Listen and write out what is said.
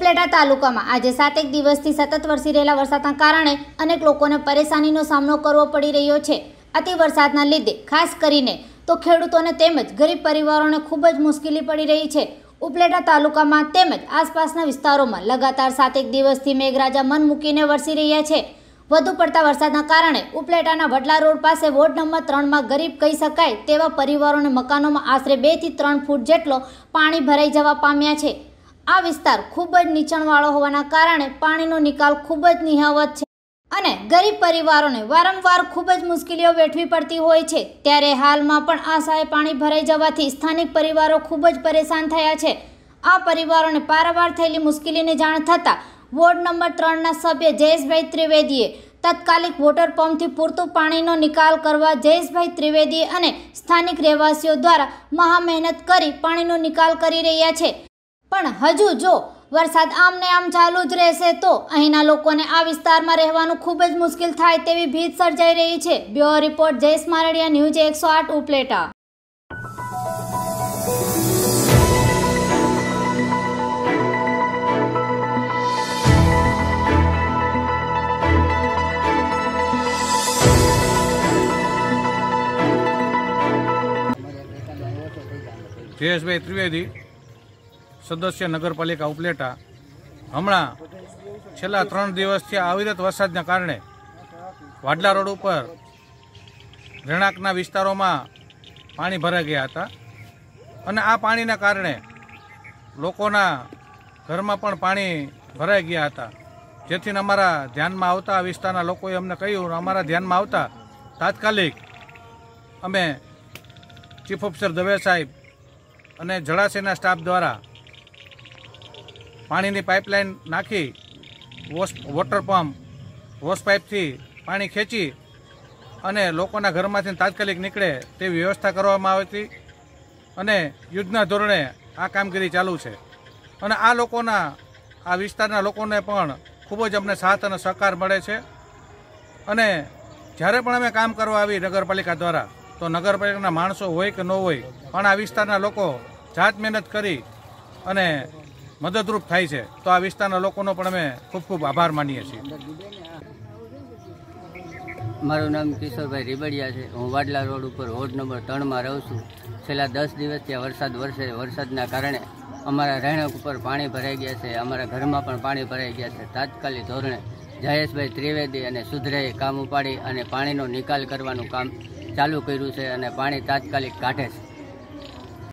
ઉપલેટા તાલુકામાં આજે 7 દિવસથી સતત વરસી રહેલા વરસાદના કારણે અનેક લોકોને પરેશાનીનો સામનો કરવો પડી રહ્યો છે। અતિ વરસાદના લીધે ખાસ કરીને તો ખેડૂતોને તેમજ ગરીબ પરિવારોને ખૂબ જ મુશ્કેલી પડી રહી છે। ઉપલેટા તાલુકામાં તેમજ આસપાસના વિસ્તારોમાં લગાતાર 7 દિવસથી મેઘરાજા મન મૂકીને વરસી રહ્યા છે। વધુ પડતા વરસાદના કારણે ઉપલેટાના વડલા રોડ પાસે વોર્ડ નંબર 3માં ગરીબ કહી શકાય તેવા પરિવારોને મકાનોમાં આશરે 2 થી 3 ફૂટ જેટલો પાણી ભરાઈ જવા પામ્યા છે। આ વિસ્તાર ખૂબ જ નીચાણવાળો હોવાના કારણે પાણીનો નિકાલ ખૂબ જ નિહાવત છે અને ગરીબ પરિવારોને વારંવાર ખૂબ જ મુશ્કેલીઓ વેઠવી પડતી હોય છે। ત્યારે હાલમાં પણ આ શાળે પાણી ભરાઈ જવાથી સ્થાનિક પરિવારો ખૂબ જ પરેશાન થયા છે। આ પરિવારોને પારાવાર થયેલી મુશ્કેલીની જાણ થતાં વોર્ડ નંબર 3ના સભ્ય જયેશભાઈ ત્રિવેદીએ તાત્કાલિક વોટર પંપથી પૂરતું પાણીનો નિકાલ કરવા જયેશભાઈ ત્રિવેદી અને સ્થાનિક રહેવાસીઓ દ્વારા મહા મહેનત કરી પાણીનો નિકાલ કરી રહ્યા છે। પણ હજુ જો વરસાદ આમને આમ ચાલુ જ રહેશે તો અહીંના લોકોને આ વિસ્તારમાં રહેવાનું ખૂબ જ મુશ્કેલ થાય તેવી ભીત સર્જાઈ રહી છે। Bureau report Jayesh Mardiya, news 108 Upleta. Jayeshbhai Trivedi, સદસ્ય નગરપાલિકા ઉપલેટા। હમણાં છેલ્લા 3 દિવસથી અવિરત વરસાદના કારણે વાડલા રોડ ઉપર રહેણાંકના વિસ્તારોમાં પાણી ભરાઈ ગયા હતા અને આ પાણીના કારણે લોકોના ઘરમાં પણ પાણી ભરાઈ ગયા હતા, જેથી અમારા ધ્યાનમાં આવતા આ વિસ્તારના લોકોએ અમને કહ્યું, અમારા ધ્યાનમાં આવતા તાત્કાલિક અમે ચીફ ઓફિસર દવે સાહેબ અને જળાશયના સ્ટાફ દ્વારા પાણીની પાઇપલાઇન નાખી વોટર પંપ વોશ પાઇપથી પાણી ખેંચી અને લોકોના ઘરમાંથી તાત્કાલિક નીકળે તેવી વ્યવસ્થા કરવામાં આવી હતી અને યુદ્ધના ધોરણે આ કામગીરી ચાલુ છે અને આ લોકોના આ વિસ્તારના લોકોને પણ ખૂબ જ અમને સાથ અને સહકાર મળે છે અને જ્યારે પણ અમે કામ કરવા આવી નગરપાલિકા દ્વારા તો નગરપાલિકાના માણસો હોય કે ન હોય પણ આ વિસ્તારના લોકો જાત મહેનત કરી અને મદદરૂપ થાય છે, તો આ વિસ્તારના લોકોનો પણ અમે ખૂબ ખૂબ આભાર માનીએ છીએ। મારું નામ કિશોરભાઈ રીબડિયા છે। હું વાડલા રોડ ઉપર વોર્ડ નંબર 3માં રહું છું। છેલ્લા 10 દિવસથી વરસાદ વરસે, વરસાદના કારણે અમારા રહેણાંક ઉપર પાણી ભરાઈ ગયા છે, અમારા ઘરમાં પણ પાણી ભરાઈ ગયા છે। તાત્કાલિક ધોરણે જયેશભાઈ ત્રિવેદી અને સુધરાએ કામ ઉપાડી અને પાણીનો નિકાલ કરવાનું કામ ચાલુ કર્યું છે અને પાણી તાત્કાલિક કાઢે છે।